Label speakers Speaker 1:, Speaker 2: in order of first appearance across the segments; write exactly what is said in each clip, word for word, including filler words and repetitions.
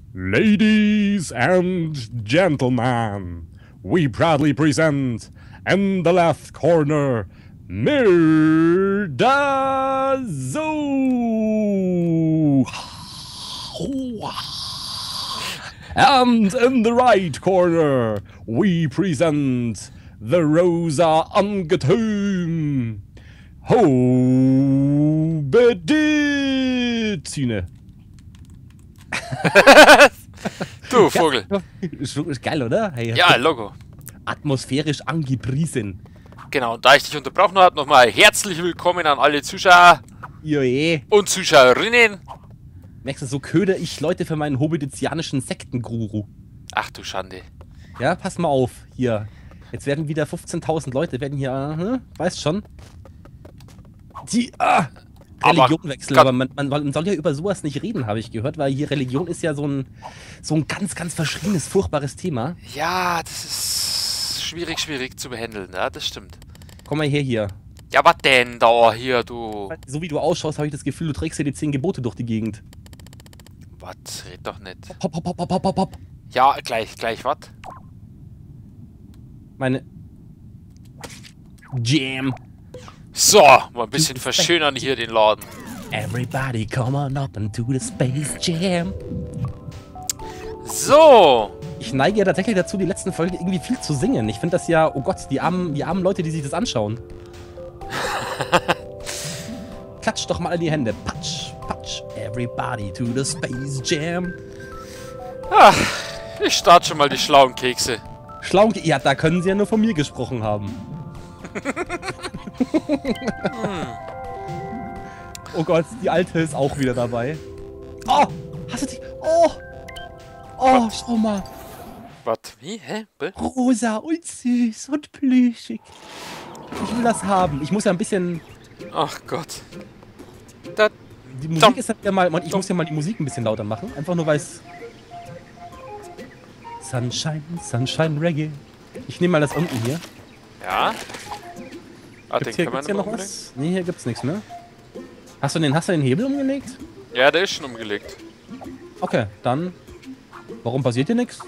Speaker 1: Ladies and gentlemen, we proudly present in the left corner Mirdazo. And in the right corner, we present the Rosa Ungetüm. Ho Bedizine.
Speaker 2: Du Vogel.
Speaker 1: Ist, ist geil, oder? Hey,
Speaker 2: Ja, Logo.
Speaker 1: atmosphärisch angepriesen.
Speaker 2: Genau, und da ich dich unterbrochen habe, nochmal herzlich willkommen an alle Zuschauer
Speaker 1: Ja, eh.
Speaker 2: und Zuschauerinnen.
Speaker 1: Merkst du, so köder ich Leute für meinen hobbitizianischen Sektenguru.
Speaker 2: Ach du Schande.
Speaker 1: Ja, pass mal auf, hier. Jetzt werden wieder fünfzehntausend Leute, werden hier, hm, weißt schon. Die, ah, Religion
Speaker 2: Aber
Speaker 1: wechseln,
Speaker 2: Gott.
Speaker 1: aber man, man, man soll ja über sowas nicht reden, habe ich gehört, weil hier Religion ist ja so ein, so ein ganz, ganz verschriebenes, furchtbares Thema.
Speaker 2: Ja, das ist schwierig, schwierig zu behandeln, ja, das stimmt.
Speaker 1: Komm mal her, hier.
Speaker 2: Ja, was denn da hier, du?
Speaker 1: So wie du ausschaust, habe ich das Gefühl, du trägst hier die zehn Gebote durch die Gegend.
Speaker 2: Was? Red doch nicht.
Speaker 1: Hopp, hopp, hopp, hopp, hopp, hopp, hopp.
Speaker 2: Ja, gleich, gleich, was?
Speaker 1: Meine... Jam.
Speaker 2: So, mal ein bisschen verschönern hier den Laden.
Speaker 1: Everybody come on up into the Space Jam.
Speaker 2: So.
Speaker 1: Ich neige ja tatsächlich dazu, die letzten Folgen irgendwie viel zu singen. Ich finde das ja, oh Gott, die armen, die armen Leute, die sich das anschauen. Klatsch doch mal in die Hände. Patsch, patsch. Everybody to the Space Jam.
Speaker 2: Ach, ich starte schon mal die schlauen Kekse.
Speaker 1: Schlau, ja, da können sie ja nur von mir gesprochen haben. Oh Gott, die Alte ist auch wieder dabei. Oh, hast du die? Oh, oh, schau mal.
Speaker 2: Was? Wie? Hä? Be?
Speaker 1: Rosa und süß und plüschig. Ich will das haben. Ich muss ja ein bisschen...
Speaker 2: Ach Gott. Da,
Speaker 1: Die Musik ist ja mal... Ich muss ja mal die Musik ein bisschen lauter machen. Einfach nur, weil es... Sunshine, Sunshine Reggae. Ich nehme mal das unten hier.
Speaker 2: ja. Ah,
Speaker 1: Gibt's
Speaker 2: den
Speaker 1: hier,
Speaker 2: kann man
Speaker 1: gibt's hier noch
Speaker 2: umlegen?
Speaker 1: was? Nee, hier gibt's nichts, ne? Hast du den, hast du den Hebel umgelegt?
Speaker 2: Ja, der ist schon umgelegt.
Speaker 1: Okay, dann... Warum passiert hier nichts?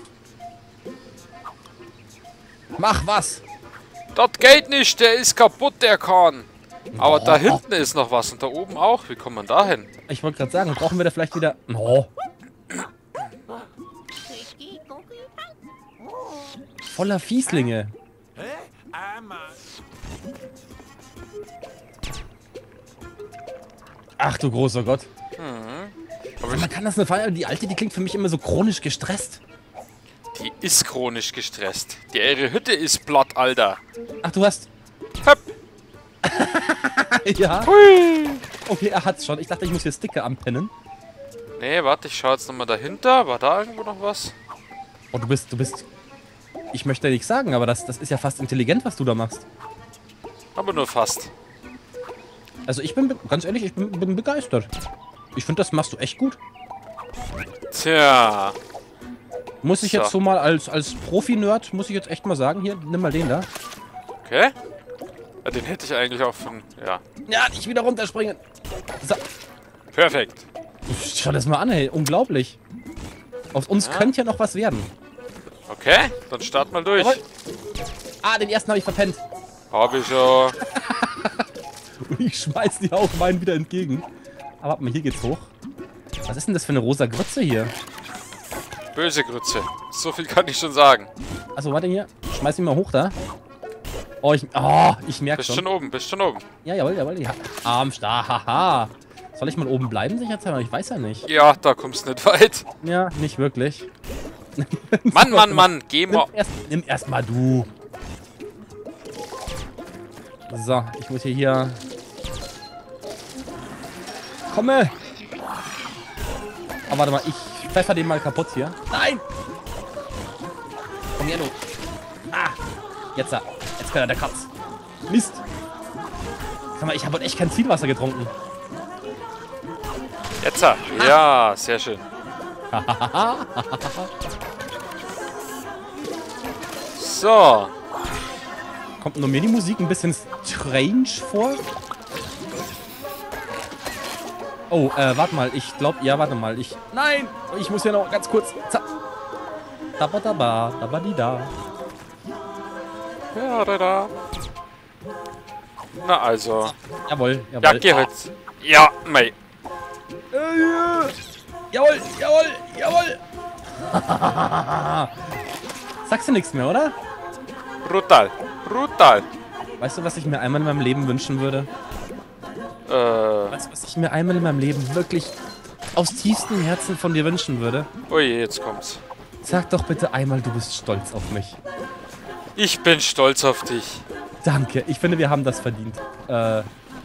Speaker 1: Mach was!
Speaker 2: Das geht nicht, der ist kaputt, der Kahn. Aber
Speaker 1: Oh.
Speaker 2: da hinten ist noch was und da oben auch. Wie kommt man da hin?
Speaker 1: Ich wollte gerade sagen, brauchen wir da vielleicht wieder... Oh. Voller Fieslinge. Ach du großer Gott.
Speaker 2: Aber
Speaker 1: Man kann das nur feiern, die Alte, die klingt für mich immer so chronisch gestresst.
Speaker 2: die ist chronisch gestresst. Die ihre Hütte ist platt, Alter.
Speaker 1: Ach, du hast...
Speaker 2: Hopp.
Speaker 1: Ja.
Speaker 2: Hui.
Speaker 1: Okay, er hat's schon. Ich dachte, ich muss hier Sticker anpennen.
Speaker 2: Nee, warte, ich schau jetzt nochmal dahinter. War da irgendwo noch was?
Speaker 1: Oh, du bist... Du bist... Ich möchte nichts sagen, aber das, das ist ja fast intelligent, was du da machst.
Speaker 2: Aber nur fast.
Speaker 1: Also ich bin... be- Ganz ehrlich, ich bin, bin begeistert. Ich finde, das machst du echt gut.
Speaker 2: Tja.
Speaker 1: Muss ich
Speaker 2: So.
Speaker 1: jetzt so mal als, als Profi-Nerd, muss ich jetzt echt mal sagen, hier, nimm mal den da.
Speaker 2: Okay. Ja, den hätte ich eigentlich auch von... Ja.
Speaker 1: Ja, nicht wieder runterspringen. So,
Speaker 2: Perfekt.
Speaker 1: schau das mal an, hey, unglaublich. Aus uns
Speaker 2: Ja.
Speaker 1: könnte ja noch was werden.
Speaker 2: Okay, dann start mal durch.
Speaker 1: Jawohl. Ah, den ersten habe ich verpennt.
Speaker 2: Hab ich schon.
Speaker 1: Und ich schmeiß die auch meinen wieder entgegen. Aber warte mal, hier geht's hoch. Was ist denn das für eine rosa Grütze hier?
Speaker 2: Böse Grütze. So viel kann ich schon sagen.
Speaker 1: Achso, warte hier. Schmeiß ihn mal hoch da. Oh, ich, oh, ich merke
Speaker 2: Bist
Speaker 1: schon.
Speaker 2: schon oben, bist schon oben.
Speaker 1: Ja, jawohl, jawohl. Ja. Armstar, haha. Soll ich mal oben bleiben, sicherheitshalber? Ich weiß ja nicht.
Speaker 2: Ja, da kommst du nicht weit.
Speaker 1: Ja, nicht wirklich.
Speaker 2: Mann, Mann, Mann, geh mal.
Speaker 1: Nimm erst, nimm erst mal du. So, ich muss hier hier... Komme! Aber warte mal, ich pfeffer den mal kaputt hier. Nein! Komm her, du. Ah! Jetzt, jetzt kann er der Katz. Mist! Sag mal, ich habe heute echt kein Zielwasser getrunken.
Speaker 2: Jetzt. Ja, sehr schön. So.
Speaker 1: Kommt nur mir die Musik ein bisschen strange vor? Oh, äh, warte mal. Ich glaube, ja, warte mal. Ich. Nein! Ich muss hier noch ganz kurz. Dabadaba, dabadida.
Speaker 2: Ja, da, da. Na also.
Speaker 1: Jawohl, jawohl.
Speaker 2: Ja, geh halt. Ja, mei.
Speaker 1: Äh, jawohl, jawohl, jawohl. Sagst du nichts mehr, oder?
Speaker 2: Brutal. Brutal.
Speaker 1: Weißt du, was ich mir einmal in meinem Leben wünschen würde?
Speaker 2: Äh.
Speaker 1: Weißt du, was ich mir einmal in meinem Leben wirklich aus tiefstem Herzen von dir wünschen würde?
Speaker 2: Oh je, jetzt kommt's.
Speaker 1: Sag doch bitte einmal, du bist stolz auf mich.
Speaker 2: Ich bin stolz auf dich.
Speaker 1: Danke, ich finde, wir haben das verdient. Äh.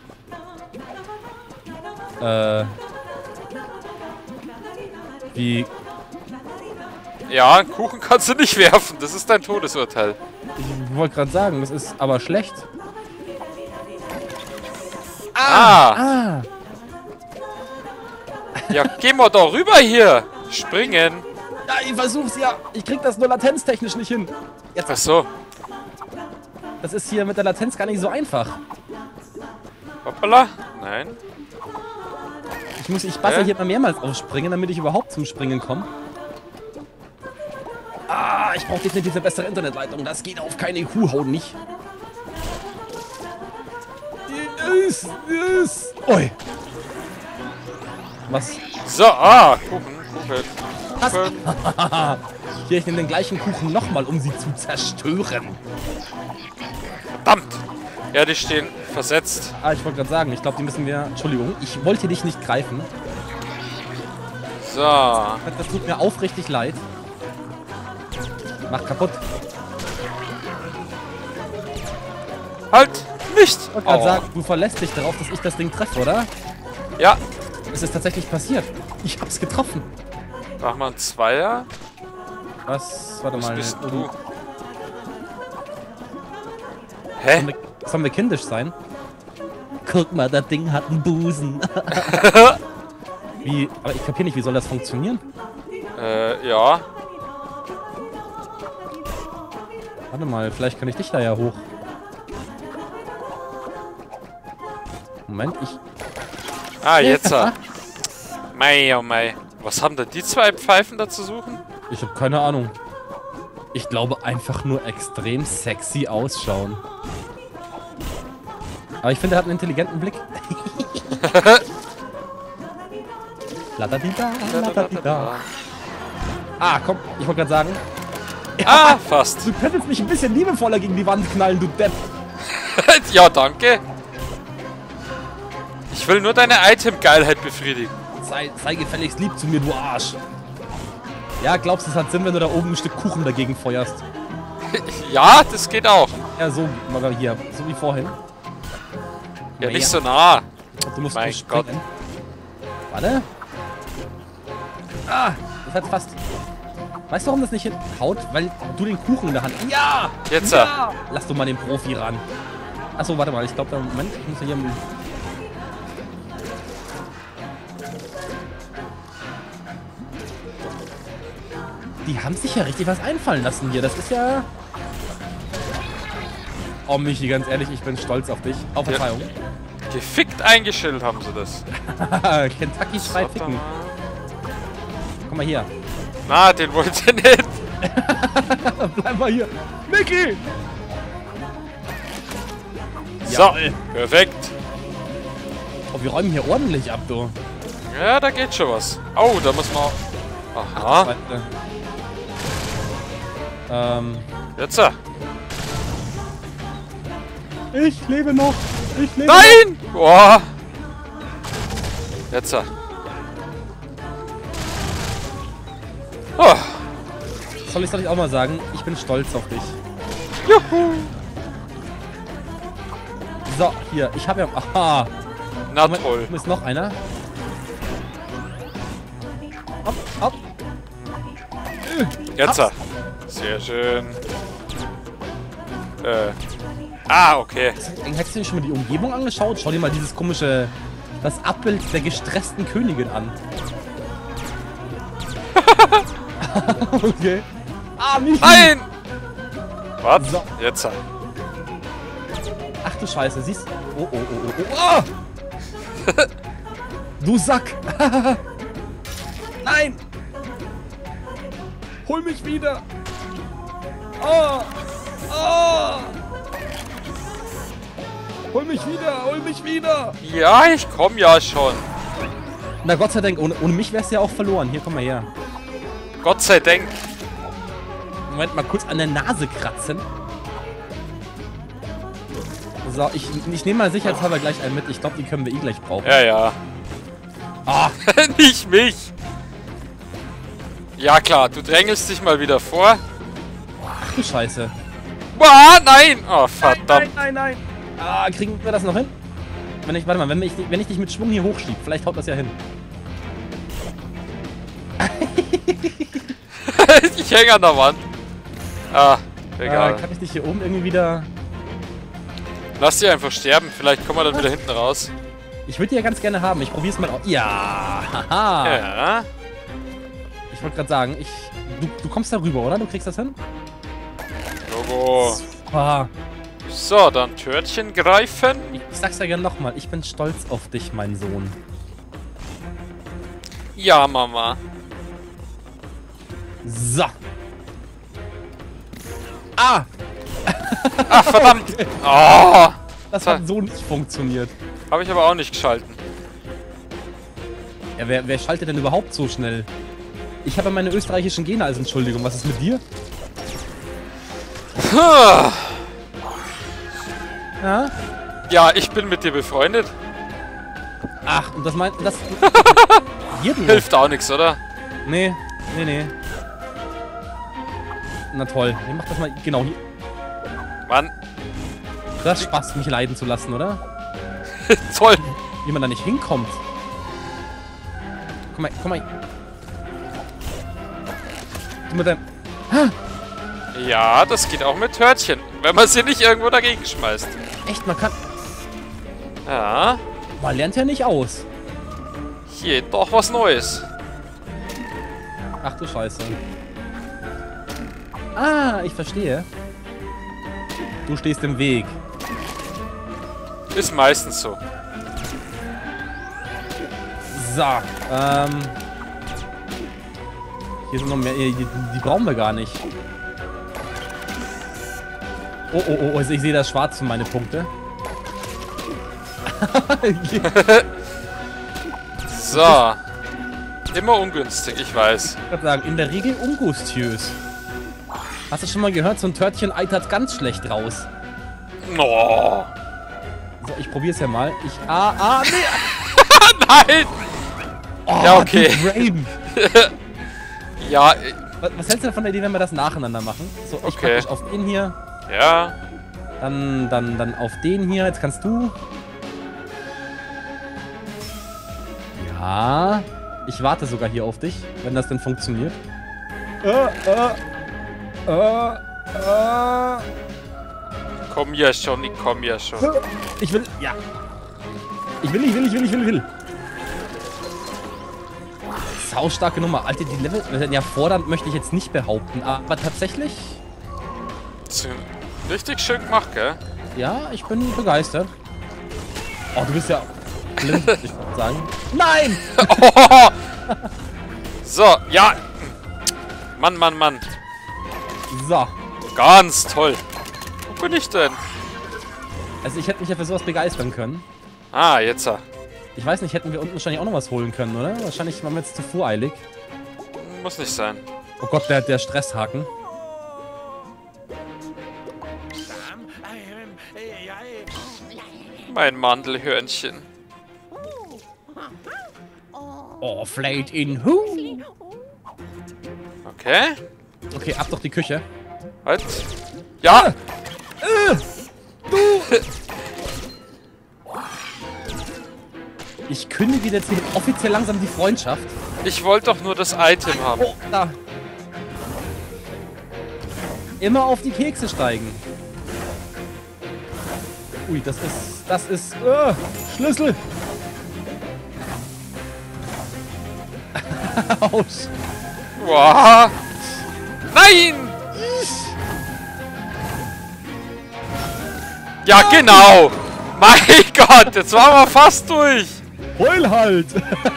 Speaker 1: Äh. Wie.
Speaker 2: Ja, einen Kuchen kannst du nicht werfen. Das ist dein Todesurteil.
Speaker 1: Ich wollte gerade sagen, das ist aber schlecht.
Speaker 2: Ah!
Speaker 1: Ah!
Speaker 2: Ja, geh mal da rüber hier. Springen.
Speaker 1: Ja, ich versuch's ja. Ich krieg das nur latenztechnisch nicht hin. Jetzt.
Speaker 2: Ach so.
Speaker 1: Das ist hier mit der Latenz gar nicht so einfach.
Speaker 2: Hoppala. Nein.
Speaker 1: Ich muss, ich passe
Speaker 2: Hä?
Speaker 1: hier mal mehrmals aufspringen, damit ich überhaupt zum Springen komme. Ah, ich brauche definitiv eine bessere Internetleitung. Das geht auf keine Kuhhaut nicht. Yes, yes. Oi. Was?
Speaker 2: So, ah, Kuchen, Kuchen.
Speaker 1: Was?
Speaker 2: Kuchen.
Speaker 1: Hier, ich nehme den gleichen Kuchen nochmal, um sie zu zerstören.
Speaker 2: Verdammt. Ja, die stehen versetzt.
Speaker 1: Ah, ich wollte gerade sagen, ich glaube, die müssen wir... Entschuldigung, ich wollte dich nicht greifen.
Speaker 2: So.
Speaker 1: Das tut mir aufrichtig leid. Mach kaputt.
Speaker 2: Halt nicht.
Speaker 1: Ich wollte gerade
Speaker 2: Oh.
Speaker 1: sagen, du verlässt dich darauf, dass ich das Ding treffe, oder?
Speaker 2: Ja.
Speaker 1: Es ist tatsächlich passiert. Ich hab's getroffen.
Speaker 2: Mach mal einen Zweier.
Speaker 1: Was? Warte
Speaker 2: Was
Speaker 1: mal.
Speaker 2: bist
Speaker 1: oben.
Speaker 2: du? Hä?
Speaker 1: Sollen wir, sollen wir kindisch sein? Guck mal, das Ding hat einen Busen. Wie? Aber ich kapier nicht, wie soll das funktionieren?
Speaker 2: Äh, ja.
Speaker 1: Warte mal, vielleicht kann ich dich da ja hoch. Moment, ich...
Speaker 2: Ah, jetzt. ah. Mei, oh mei. Was haben denn die zwei Pfeifen da zu suchen?
Speaker 1: Ich habe keine Ahnung. Ich glaube einfach nur extrem sexy ausschauen. Aber ich finde, er hat einen intelligenten Blick. Ladadida, ladadida. Ah, komm, ich wollte gerade sagen,
Speaker 2: Ah, fast.
Speaker 1: du könntest mich ein bisschen liebevoller gegen die Wand knallen, du Depp.
Speaker 2: Ja, danke. Ich will nur deine Item-Geilheit befriedigen.
Speaker 1: Sei, sei gefälligst lieb zu mir, du Arsch. Ja, glaubst du, es hat Sinn, wenn du da oben ein Stück Kuchen dagegen feuerst?
Speaker 2: Ja, das geht auch.
Speaker 1: Ja, so, mal hier, so wie vorhin.
Speaker 2: Ja, nicht so nah.
Speaker 1: Du musst
Speaker 2: Mein
Speaker 1: nur springen.
Speaker 2: Gott.
Speaker 1: Warte. Ah, das hat fast... Weißt du, warum das nicht hinhaut? Weil du den Kuchen in der Hand... Ja!
Speaker 2: Jetzt,
Speaker 1: Ja! Lass doch mal den Profi ran. Achso, warte mal, ich glaube, da... Moment, ich muss ja hier... Die haben sich ja richtig was einfallen lassen hier. Das ist ja... Oh, Michi, ganz ehrlich, ich bin stolz auf dich. Auf
Speaker 2: Ja.
Speaker 1: Verzeihung.
Speaker 2: Gefickt eingeschillt haben sie das.
Speaker 1: Kentucky Fried Chicken. Komm mal hier.
Speaker 2: Na, den wollte ich nicht.
Speaker 1: Bleib mal hier. Mickey!
Speaker 2: So,
Speaker 1: Jawohl.
Speaker 2: perfekt.
Speaker 1: Oh, wir räumen hier ordentlich ab, du.
Speaker 2: Ja, da geht schon was. Oh, da muss man... Aha,
Speaker 1: Zweite. Ähm...
Speaker 2: jetzt. ah.
Speaker 1: Ich lebe noch. Ich lebe
Speaker 2: Nein! Boah. Jetzt. ah. Oh.
Speaker 1: noch. Soll ich, soll ich auch mal sagen, ich bin stolz auf dich.
Speaker 2: Juhu.
Speaker 1: So, hier, ich habe ja... Aha.
Speaker 2: Na
Speaker 1: Moment,
Speaker 2: toll.
Speaker 1: ist noch einer. Hopp, hopp.
Speaker 2: Jetzt. ah. Sehr schön. Äh. Ah, okay.
Speaker 1: Hast du dir schon mal die Umgebung angeschaut? Schau dir mal dieses komische... Das Abbild der gestressten Königin an. Okay. Ah, Michi!
Speaker 2: Nein! Was?
Speaker 1: So.
Speaker 2: Jetzt. ah.
Speaker 1: Ach du Scheiße, siehst du? Oh, oh, oh, oh, oh. Ah! Du Sack! Nein! Hol mich wieder! Oh! Oh! Hol mich wieder! Hol mich wieder!
Speaker 2: Ja, ich komm ja schon.
Speaker 1: Na Gott sei Dank, ohne, ohne mich wär's ja auch verloren. Hier, komm mal her.
Speaker 2: Gott sei Dank.
Speaker 1: Moment, mal kurz an der Nase kratzen. So, ich, ich nehme mal sicherheitshalber gleich einen mit. Ich glaube, die können wir eh gleich brauchen.
Speaker 2: Ja, ja.
Speaker 1: Ah!
Speaker 2: Nicht mich. Ja klar, du drängelst dich mal wieder vor.
Speaker 1: Ach du Scheiße.
Speaker 2: Ah, nein! Oh, verdammt.
Speaker 1: Nein, nein, nein, nein. Ah, kriegen wir das noch hin? Wenn ich, warte mal, wenn ich, wenn ich dich mit Schwung hier hochschiebe, vielleicht haut das ja hin.
Speaker 2: Ich hänge an der Wand. Ah, egal.
Speaker 1: Äh, kann ich dich hier oben irgendwie wieder...
Speaker 2: Lass dich einfach sterben, vielleicht kommen wir dann wieder hinten raus.
Speaker 1: Ich würde die ja ganz gerne haben. Ich probiere es mal aus. Ja, haha.
Speaker 2: Ja.
Speaker 1: Ich wollte gerade sagen, ich, du, du kommst da rüber, oder? Du kriegst das hin?
Speaker 2: Logo.
Speaker 1: Ah,
Speaker 2: So, dann Törtchen greifen.
Speaker 1: ich sag's ja gerne nochmal. Ich bin stolz auf dich, mein Sohn.
Speaker 2: Ja, Mama.
Speaker 1: So. Ah!
Speaker 2: Ach, verdammt. Oh,
Speaker 1: Das hat so nicht funktioniert.
Speaker 2: habe ich aber auch nicht geschalten.
Speaker 1: Ja, wer, wer schaltet denn überhaupt so schnell? Ich habe meine österreichischen Gene als Entschuldigung. Was ist mit dir? Ja?
Speaker 2: Ja, ich bin mit dir befreundet.
Speaker 1: Ach, und das meint... Das... Hier, du.
Speaker 2: Hilft auch nichts, oder?
Speaker 1: Nee, nee, nee. Na toll. Ich mach das mal... Genau, hier.
Speaker 2: Mann,
Speaker 1: Das Spaß, mich leiden zu lassen, oder?
Speaker 2: toll.
Speaker 1: Wie man da nicht hinkommt. Komm mal, komm mal. Du mit deinem...
Speaker 2: Ja, das geht auch mit Törtchen, wenn man sie nicht irgendwo dagegen schmeißt.
Speaker 1: Echt, man kann...
Speaker 2: Ja,
Speaker 1: Man lernt ja nicht aus.
Speaker 2: hier doch was Neues.
Speaker 1: Ach du Scheiße. Ah, ich verstehe. Du stehst im Weg.
Speaker 2: Ist meistens so.
Speaker 1: So, ähm... Hier sind noch mehr... Die, die brauchen wir gar nicht. Oh, oh, oh, also ich sehe das schwarz für meine Punkte.
Speaker 2: So. Immer ungünstig, ich weiß.
Speaker 1: Ich würde sagen, in der Regel ungustiös. Hast du schon mal gehört, so ein Törtchen eitert ganz schlecht raus.
Speaker 2: Oh.
Speaker 1: So, ich probier's ja mal. Ich... Ah, ah, nee!
Speaker 2: Nein!
Speaker 1: Oh,
Speaker 2: Ja, okay.
Speaker 1: du Brain.
Speaker 2: Ja, äh,
Speaker 1: Was, was hältst du von der Idee, wenn wir das nacheinander machen? So, ich
Speaker 2: Okay.
Speaker 1: praktisch auf den hier,
Speaker 2: ja.
Speaker 1: dann, dann, dann auf den hier. Jetzt kannst du... Ja... Ich warte sogar hier auf dich, wenn das denn funktioniert. Äh, äh, äh, äh.
Speaker 2: Komm ja schon, ich komm ja schon.
Speaker 1: Ich will... Ja. Ich will, ich will, ich will, ich will, ich will. Saustarke Nummer. Alter, die Level... Ja, fordernd möchte ich jetzt nicht behaupten, aber tatsächlich...
Speaker 2: Ist richtig schön gemacht, gell?
Speaker 1: Ja, ich bin begeistert. Oh, du bist ja blind, würde ich sagen. Nein!
Speaker 2: Oh. So, ja. Mann, Mann, Mann.
Speaker 1: So.
Speaker 2: Ganz toll. Wo bin ich denn?
Speaker 1: Also ich hätte mich ja für sowas begeistern können.
Speaker 2: Ah, jetzt.
Speaker 1: Ich weiß nicht, hätten wir unten wahrscheinlich auch noch was holen können, oder? Wahrscheinlich waren wir jetzt zu voreilig.
Speaker 2: Muss nicht sein.
Speaker 1: Oh Gott, der, der Stresshaken.
Speaker 2: Mein Mandelhörnchen.
Speaker 1: Oh, Flayed in who?
Speaker 2: Okay.
Speaker 1: Okay, ab doch die Küche.
Speaker 2: Halt. Ja.
Speaker 1: Äh, du! Ich kündige jetzt hier offiziell langsam die Freundschaft.
Speaker 2: Ich wollte doch nur das Item haben.
Speaker 1: Oh, da. Immer auf die Kekse steigen. Ui, das ist... Das ist... Äh, Schlüssel. Autsch.
Speaker 2: Wow. Nein! Ja, genau! Mein Gott, jetzt waren wir fast durch!
Speaker 1: Heul halt!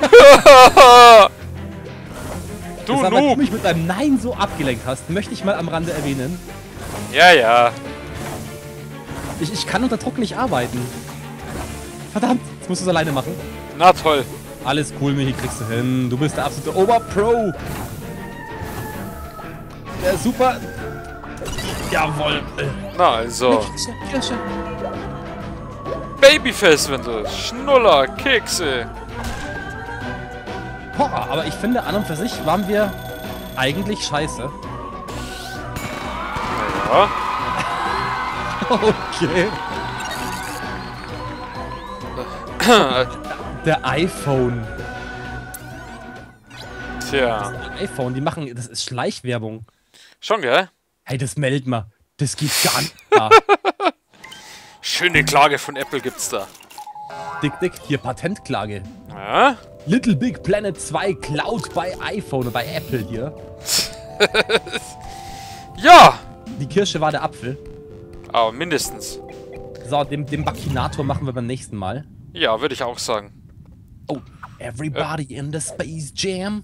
Speaker 2: Du
Speaker 1: Das aber, du
Speaker 2: Noob!
Speaker 1: mich mit deinem Nein so abgelenkt hast, möchte ich mal am Rande erwähnen.
Speaker 2: Ja, ja.
Speaker 1: Ich, ich kann unter Druck nicht arbeiten. Verdammt, jetzt musst du es alleine machen.
Speaker 2: Na toll.
Speaker 1: Alles cool, Michi, kriegst du hin. Du bist der absolute Oberpro. Der super... Jawohl.
Speaker 2: Na also.
Speaker 1: Kirsche, Kirsche.
Speaker 2: Babyface, wenn du. Schnuller, Kekse.
Speaker 1: Boah, aber ich finde, an und für sich waren wir eigentlich scheiße.
Speaker 2: Ja.
Speaker 1: Okay. Der iPhone.
Speaker 2: Tja.
Speaker 1: Das iPhone, die machen, das ist Schleichwerbung.
Speaker 2: Schon, gell?
Speaker 1: Hey, das meldet mal. Das geht gar nicht. Da.
Speaker 2: Schöne Klage von Apple gibt's da.
Speaker 1: Dick, dick, hier Patentklage.
Speaker 2: Ja?
Speaker 1: Little Big Planet zwei Cloud bei iPhone, bei Apple hier.
Speaker 2: Ja!
Speaker 1: Die Kirsche war der Apfel.
Speaker 2: Aber mindestens.
Speaker 1: So, dem, dem Bakinator machen wir beim nächsten Mal.
Speaker 2: Ja, würde ich auch sagen.
Speaker 1: Oh, everybody in the Space Jam.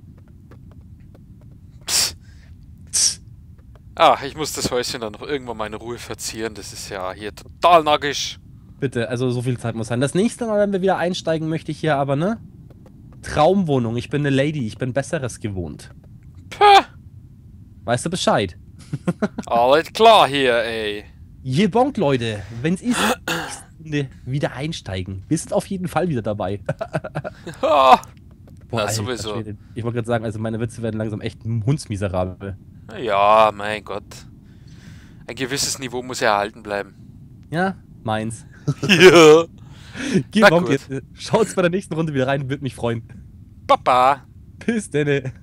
Speaker 2: Psst. Ah, ich muss das Häuschen dann noch irgendwann mal in Ruhe verzieren. Das ist ja hier total nackig.
Speaker 1: Bitte, also so viel Zeit muss sein. Das nächste Mal, wenn wir wieder einsteigen, möchte ich hier aber, ne? Traumwohnung. Ich bin eine Lady. Ich bin Besseres gewohnt.
Speaker 2: Pah.
Speaker 1: Weißt du Bescheid?
Speaker 2: Alles klar hier, ey.
Speaker 1: Je bonk, Leute. Wenn's ist, nächste Stunde wieder einsteigen. Wir sind auf jeden Fall wieder dabei.
Speaker 2: Ha.
Speaker 1: Boah,
Speaker 2: Na,
Speaker 1: Alter
Speaker 2: sowieso.
Speaker 1: Schwede. Ich wollte gerade sagen, also meine Witze werden langsam echt hundsmiserabel.
Speaker 2: Ja, mein Gott. Ein gewisses Niveau muss ja erhalten bleiben.
Speaker 1: Ja, meins.
Speaker 2: Ja.
Speaker 1: Geh
Speaker 2: Na
Speaker 1: bonk
Speaker 2: gut.
Speaker 1: jetzt. Schaut's bei der nächsten Runde wieder rein, würde mich freuen.
Speaker 2: Papa.
Speaker 1: Bis denne.